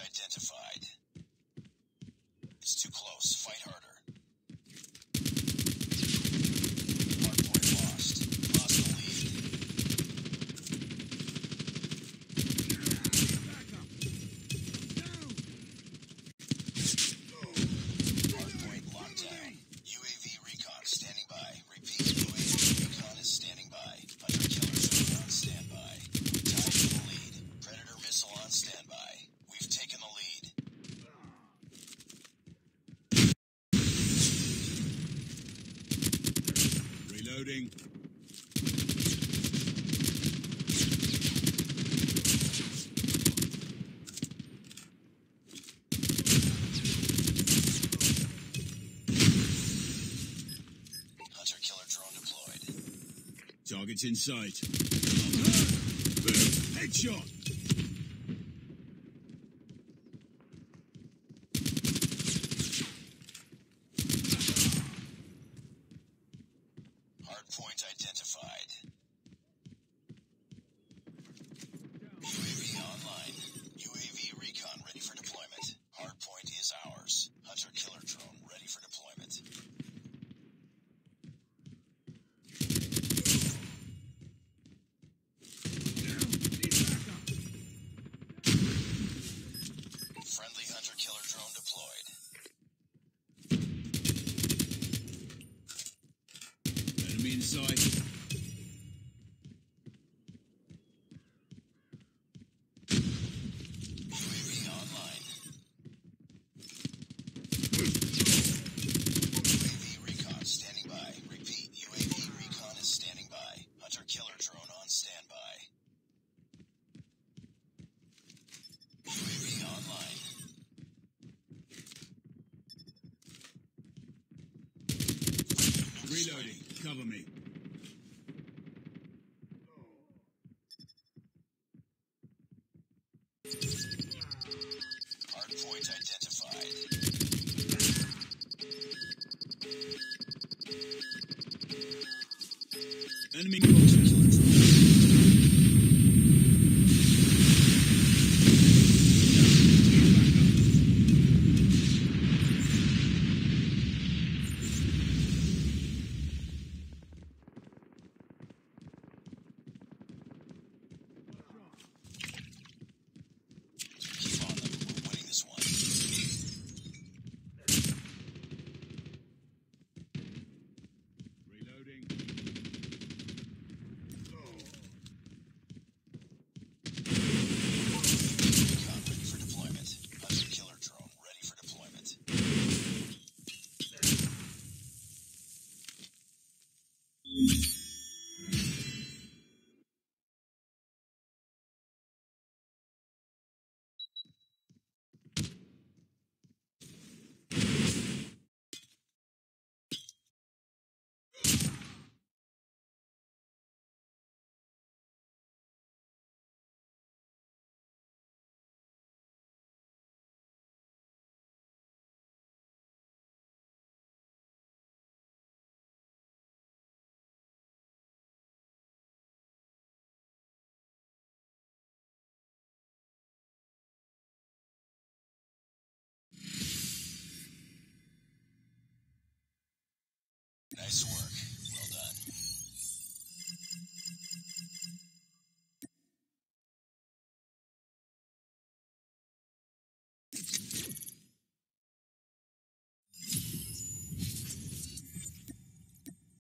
identified. It's too close. Fight harder. Hardpoint lost. Lost the lead. Hardpoint locked down. UAV recon standing by. Repeat, UAV recon is standing by. Hunter killer drone on standby. Tied for the lead. Predator missile on standby. We've taken the lead. Reloading. Hunter killer drone deployed. Target's in sight. Boom. Headshot. Hardpoint identified. UAV online. UAV recon ready for deployment. Hardpoint is ours. Hunter killer drone ready for deployment. Friendly hunter killer drone deployed. Enemy in sight. UAV online. UAV recon standing by. Repeat, UAV recon is standing by. Hunter killer drone on standby. UAV online. Reloading. Cover me. Hardpoint identified. Enemy close.